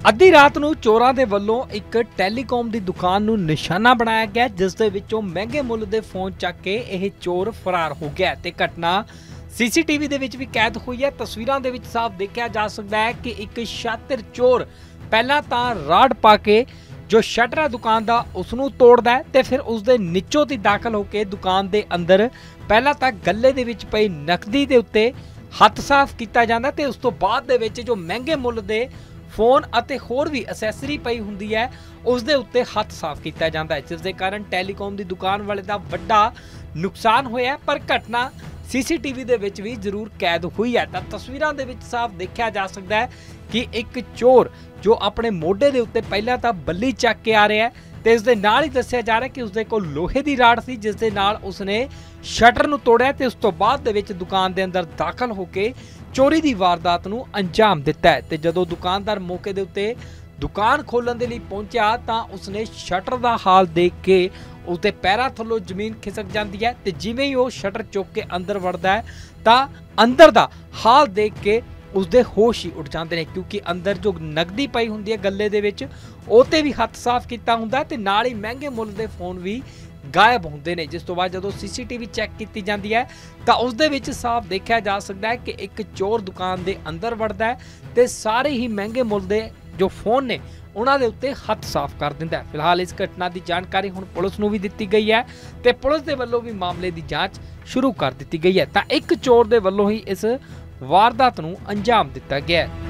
ਅੱਧੀ ਰਾਤ ਨੂੰ ਚੋਰਾਂ ਦੇ ਵੱਲੋਂ ਇੱਕ ਟੈਲੀਕਾਮ ਦੀ ਦੁਕਾਨ ਨੂੰ ਨਿਸ਼ਾਨਾ ਬਣਾਇਆ ਗਿਆ, ਜਿਸ ਦੇ ਵਿੱਚੋਂ ਮਹਿੰਗੇ ਮੁੱਲ ਦੇ ਫੋਨ ਚੱਕ ਕੇ ਇਹ ਚੋਰ ਫਰਾਰ ਹੋ ਗਿਆ ਤੇ ਘਟਨਾ ਸੀਸੀਟੀਵੀ ਦੇ ਵਿੱਚ ਵੀ ਕੈਦ ਹੋਈ ਹੈ। ਤਸਵੀਰਾਂ ਦੇ ਵਿੱਚ ਸਾਫ਼ ਦੇਖਿਆ ਜਾ ਸਕਦਾ ਹੈ ਕਿ ਇੱਕ ਸ਼ਾਤਿਰ ਚੋਰ ਪਹਿਲਾਂ ਤਾਂ ਰਾੜ ਪਾ ਕੇ ਜੋ ਸ਼ਟਰ ਹੈ ਦੁਕਾਨ ਦਾ ਉਸ ਨੂੰ ਤੋੜਦਾ ਹੈ ਤੇ ਫਿਰ ਉਸ ਦੇ ਨੀਚੋਂ ਦੀ ਦਾਖਲ ਹੋ ਕੇ ਦੁਕਾਨ ਦੇ ਅੰਦਰ ਪਹਿਲਾਂ ਤਾਂ ਗੱਲੇ ਦੇ ਵਿੱਚ ਪਈ ਨਕਦੀ ਦੇ ਉੱਤੇ ਹੱਥ ਸਾਫ਼ ਕੀਤਾ ਜਾਂਦਾ ਤੇ ਉਸ ਤੋਂ ਬਾਅਦ ਦੇ ਵਿੱਚ ਜੋ ਮਹਿੰਗੇ ਮੁੱਲ ਦੇ ਫੋਨ ਅਤੇ ਹੋਰ ਵੀ ਅਸੈਸਰੀ ਪਈ ਹੁੰਦੀ ਹੈ ਉਸ ਦੇ ਉੱਤੇ ਹੱਥ ਸਾਫ਼ ਕੀਤਾ ਜਾਂਦਾ ਹੈ, ਜਿਸ ਦੇ ਕਾਰਨ ਟੈਲੀਕਾਮ ਦੀ ਦੁਕਾਨ ਵਾਲੇ ਦਾ ਵੱਡਾ ਨੁਕਸਾਨ ਹੋਇਆ। ਪਰ ਘਟਨਾ ਸੀਸੀਟੀਵੀ ਦੇ ਵਿੱਚ ਵੀ ਜ਼ਰੂਰ ਕੈਦ ਹੋਈ ਹੈ। ਤਾਂ ਤਸਵੀਰਾਂ ਦੇ ਵਿੱਚ ਸਾਫ਼ ਦੇਖਿਆ ਜਾ ਸਕਦਾ ਹੈ ਕਿ ਇੱਕ ਚੋਰ ਜੋ ਆਪਣੇ ਮੋਢੇ ਦੇ ਉੱਤੇ ਪਹਿਲਾਂ ਤਾਂ ਬੱਲੀ ਚੱਕ ਕੇ ਆ ਰਿਹਾ ਹੈ ਤੇ ਇਸ ਦੇ ਨਾਲ ਹੀ ਦੱਸਿਆ ਜਾ ਰਿਹਾ ਕਿ ਉਸਦੇ ਕੋਲ ਲੋਹੇ ਦੀ ਰਾੜ ਸੀ, ਜਿਸ ਦੇ ਨਾਲ ਉਸਨੇ ਸ਼ਟਰ ਨੂੰ ਤੋੜਿਆ ਤੇ ਉਸ ਤੋਂ ਬਾਅਦ ਦੇ ਵਿੱਚ ਦੁਕਾਨ ਦੇ ਅੰਦਰ ਦਾਖਲ ਹੋ ਕੇ ਚੋਰੀ ਦੀ ਵਾਰਦਾਤ ਨੂੰ ਅੰਜਾਮ ਦਿੱਤਾ ਹੈ। ਤੇ ਜਦੋਂ ਦੁਕਾਨਦਾਰ ਮੌਕੇ ਦੇ ਉੱਤੇ ਦੁਕਾਨ ਖੋਲਣ ਦੇ ਲਈ ਪਹੁੰਚਿਆ ਤਾਂ ਉਸਨੇ ਸ਼ਟਰ ਦਾ ਹਾਲ ਦੇਖ ਕੇ ਉਸਦੇ ਪੈਰਾਂ ਥੱਲੋਂ ਜ਼ਮੀਨ ਖਿਸਕ ਜਾਂਦੀ ਹੈ ਤੇ ਜਿਵੇਂ ਹੀ ਉਹ ਸ਼ਟਰ ਚੁੱਕ ਕੇ ਅੰਦਰ ਵੜਦਾ ਹੈ ਤਾਂ ਅੰਦਰ ਦਾ ਹਾਲ ਦੇਖ ਕੇ ਉਸਦੇ ਹੋਸ਼ ਹੀ ਉੱਡ ਜਾਂਦੇ ਨੇ, ਕਿਉਂਕਿ ਅੰਦਰ ਜੋ ਨਕਦੀ ਪਈ ਹੁੰਦੀ ਹੈ ਗੱਲੇ ਦੇ ਵਿੱਚ ਉਹ ਤੇ ਵੀ ਹੱਥ ਸਾਫ਼ ਕੀਤਾ ਹੁੰਦਾ ਤੇ ਨਾਲ ਹੀ ਮਹਿੰਗੇ ਮੁੱਲ ਦੇ ਫੋਨ ਵੀ ਗਾਇਬ ਹੁੰਦੇ ਨੇ। ਜਿਸ ਤੋਂ ਬਾਅਦ ਜਦੋਂ ਸੀਸੀਟੀਵੀ ਚੈੱਕ ਕੀਤੀ ਜਾਂਦੀ ਹੈ ਤਾਂ ਉਸ ਦੇ ਵਿੱਚ ਸਾਫ਼ ਦੇਖਿਆ ਜਾ ਸਕਦਾ ਹੈ ਕਿ ਇੱਕ ਚੋਰ ਦੁਕਾਨ ਦੇ ਅੰਦਰ ਵੜਦਾ ਹੈ ਤੇ ਸਾਰੇ ਹੀ ਮਹਿੰਗੇ ਮੁੱਲ ਦੇ ਜੋ ਫੋਨ ਨੇ ਉਹਨਾਂ ਦੇ ਉੱਤੇ ਹੱਥ ਸਾਫ਼ ਕਰ ਦਿੰਦਾ ਹੈ। ਫਿਲਹਾਲ ਇਸ ਘਟਨਾ ਦੀ ਜਾਣਕਾਰੀ ਹੁਣ ਪੁਲਿਸ ਨੂੰ ਵੀ ਦਿੱਤੀ ਗਈ ਹੈ ਤੇ ਪੁਲਿਸ ਦੇ ਵੱਲੋਂ ਵੀ ਮਾਮਲੇ ਦੀ ਜਾਂਚ ਸ਼ੁਰੂ ਕਰ ਦਿੱਤੀ ਗਈ ਹੈ। ਤਾਂ ਇੱਕ ਚੋਰ ਦੇ ਵੱਲੋਂ ਹੀ ਇਸ ਵਾਰਦਾਤ ਨੂੰ ਅੰਜਾਮ ਦਿੱਤਾ ਗਿਆ ਹੈ।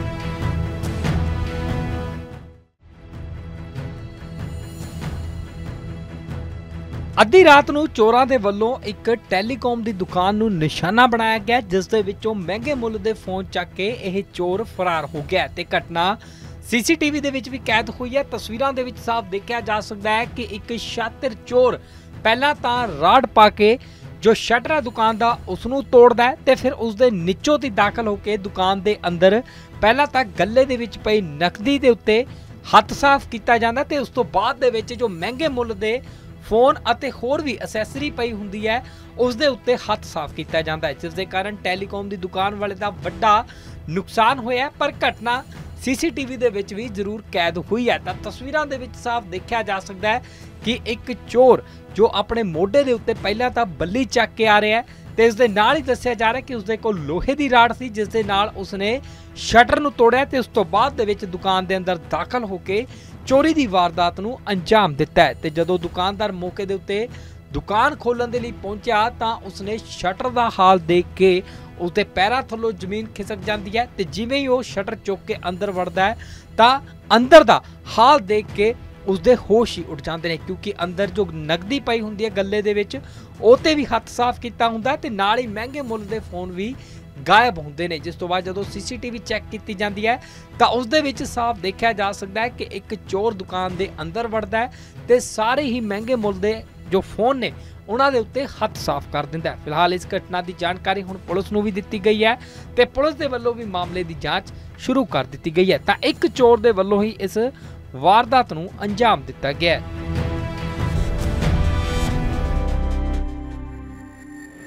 ਅੱਧੀ ਰਾਤ ਨੂੰ ਚੋਰਾਂ ਦੇ ਵੱਲੋਂ ਇੱਕ ਟੈਲੀਕਾਮ ਦੀ ਦੁਕਾਨ ਨੂੰ ਨਿਸ਼ਾਨਾ ਬਣਾਇਆ ਗਿਆ, ਜਿਸ ਦੇ ਵਿੱਚੋਂ ਮਹਿੰਗੇ ਮੁੱਲ ਦੇ ਫੋਨ ਚੱਕ ਕੇ ਇਹ ਚੋਰ ਫਰਾਰ ਹੋ ਗਿਆ ਤੇ ਘਟਨਾ ਸੀਸੀਟੀਵੀ ਦੇ ਵਿੱਚ ਵੀ ਕੈਦ ਹੋਈ ਹੈ। ਤਸਵੀਰਾਂ ਦੇ ਵਿੱਚ ਸਾਫ਼ ਦੇਖਿਆ ਜਾ ਸਕਦਾ ਹੈ ਕਿ ਇੱਕ ਸ਼ਾਤਿਰ ਚੋਰ ਪਹਿਲਾਂ ਤਾਂ ਰਾੜ ਪਾ ਕੇ ਜੋ ਸ਼ਟਰ ਹੈ ਦੁਕਾਨ ਦਾ ਉਸ ਨੂੰ ਤੋੜਦਾ ਹੈ ਤੇ ਫਿਰ ਉਸ ਦੇ ਨੀਚੋਂ ਦੀ ਦਾਖਲ ਹੋ ਕੇ ਦੁਕਾਨ ਦੇ ਅੰਦਰ ਪਹਿਲਾਂ ਤਾਂ ਗੱਲੇ ਦੇ ਵਿੱਚ ਪਈ ਨਕਦੀ ਦੇ ਉੱਤੇ ਹੱਥ ਸਾਫ਼ ਕੀਤਾ ਜਾਂਦਾ ਤੇ ਉਸ ਤੋਂ ਬਾਅਦ ਦੇ ਵਿੱਚ ਜੋ ਮਹਿੰਗੇ ਮੁੱਲ ਦੇ ਫੋਨ ਅਤੇ ਹੋਰ ਵੀ ਅਸੈਸਰੀ ਪਈ ਹੁੰਦੀ ਹੈ ਉਸ ਦੇ ਉੱਤੇ ਹੱਥ ਸਾਫ਼ ਕੀਤਾ ਜਾਂਦਾ ਹੈ, ਜਿਸ ਦੇ ਕਾਰਨ ਟੈਲੀਕਾਮ ਦੀ ਦੁਕਾਨ ਵਾਲੇ ਦਾ ਵੱਡਾ ਨੁਕਸਾਨ ਹੋਇਆ। ਪਰ ਘਟਨਾ ਸੀਸੀਟੀਵੀ ਦੇ ਵਿੱਚ ਵੀ ਜ਼ਰੂਰ ਕੈਦ ਹੋਈ ਹੈ। ਤਾਂ ਤਸਵੀਰਾਂ ਦੇ ਵਿੱਚ ਸਾਫ਼ ਦੇਖਿਆ ਜਾ ਸਕਦਾ ਹੈ ਕਿ ਇੱਕ ਚੋਰ ਜੋ ਆਪਣੇ ਮੋਢੇ ਦੇ ਉੱਤੇ ਪਹਿਲਾਂ ਤਾਂ ਬੱਲੀ ਚੱਕ ਕੇ ਆ ਰਿਹਾ ਹੈ ਤੇ ਇਸ ਦੇ ਨਾਲ ਹੀ ਦੱਸਿਆ ਜਾ ਰਿਹਾ ਕਿ ਉਸਦੇ ਕੋਲ ਲੋਹੇ ਦੀ ਰਾੜ ਸੀ, ਜਿਸ ਦੇ ਨਾਲ ਉਸਨੇ ਸ਼ਟਰ ਨੂੰ ਤੋੜਿਆ ਤੇ ਉਸ ਤੋਂ ਬਾਅਦ ਦੇ ਵਿੱਚ ਦੁਕਾਨ ਦੇ ਅੰਦਰ ਦਾਖਲ ਹੋ ਕੇ ਚੋਰੀ ਦੀ ਵਾਰਦਾਤ ਨੂੰ ਅੰਜਾਮ ਦਿੱਤਾ ਹੈ। ਤੇ ਜਦੋਂ ਦੁਕਾਨਦਾਰ ਮੌਕੇ ਦੇ ਉੱਤੇ ਦੁਕਾਨ ਖੋਲਣ ਦੇ ਲਈ ਪਹੁੰਚਿਆ ਤਾਂ ਉਸਨੇ ਸ਼ਟਰ ਦਾ ਹਾਲ ਦੇਖ ਕੇ ਉਸਦੇ ਪੈਰਾਂ ਥੱਲੋਂ ਜ਼ਮੀਨ ਖਿਸਕ ਜਾਂਦੀ ਹੈ ਤੇ ਜਿਵੇਂ ਹੀ ਉਹ ਸ਼ਟਰ ਚੁੱਕ ਕੇ ਅੰਦਰ ਵੜਦਾ ਹੈ ਤਾਂ ਅੰਦਰ ਦਾ ਹਾਲ ਦੇਖ ਕੇ ਉਸਦੇ ਹੋਸ਼ ਹੀ ਉੱਡ ਜਾਂਦੇ ਨੇ, ਕਿਉਂਕਿ ਅੰਦਰ ਜੋ ਨਕਦੀ ਪਈ ਹੁੰਦੀ ਹੈ ਗੱਲੇ ਦੇ ਵਿੱਚ ਉਹ ਤੇ ਵੀ ਹੱਥ ਸਾਫ਼ ਕੀਤਾ ਹੁੰਦਾ ਤੇ ਨਾਲ ਹੀ ਮਹਿੰਗੇ ਮੁੱਲ ਦੇ ਫੋਨ ਵੀ ਗਾਇਬ ਹੁੰਦੇ ਨੇ। ਜਿਸ ਤੋਂ ਬਾਅਦ ਜਦੋਂ ਸੀਸੀਟੀਵੀ ਚੈੱਕ ਕੀਤੀ ਜਾਂਦੀ ਹੈ ਤਾਂ ਉਸ ਦੇ ਵਿੱਚ ਸਾਫ਼ ਦੇਖਿਆ ਜਾ ਸਕਦਾ ਹੈ ਕਿ ਇੱਕ ਚੋਰ ਦੁਕਾਨ ਦੇ ਅੰਦਰ ਵੜਦਾ ਹੈ ਤੇ ਸਾਰੇ ਹੀ ਮਹਿੰਗੇ ਮੁੱਲ ਦੇ ਜੋ ਫੋਨ ਨੇ ਉਹਨਾਂ ਦੇ ਉੱਤੇ ਹੱਥ ਸਾਫ਼ ਕਰ ਦਿੰਦਾ ਹੈ। ਫਿਲਹਾਲ ਇਸ ਘਟਨਾ ਦੀ ਜਾਣਕਾਰੀ ਹੁਣ ਪੁਲਿਸ ਨੂੰ ਵੀ ਦਿੱਤੀ ਗਈ ਹੈ ਤੇ ਪੁਲਿਸ ਦੇ ਵੱਲੋਂ ਵੀ ਮਾਮਲੇ ਦੀ ਜਾਂਚ ਸ਼ੁਰੂ ਕਰ ਦਿੱਤੀ ਗਈ ਹੈ। ਤਾਂ ਇੱਕ ਚੋਰ ਦੇ ਵੱਲੋਂ ਹੀ ਇਸ ਵਾਰਦਾਤ ਨੂੰ ਅੰਜਾਮ ਦਿੱਤਾ ਗਿਆ ਹੈ।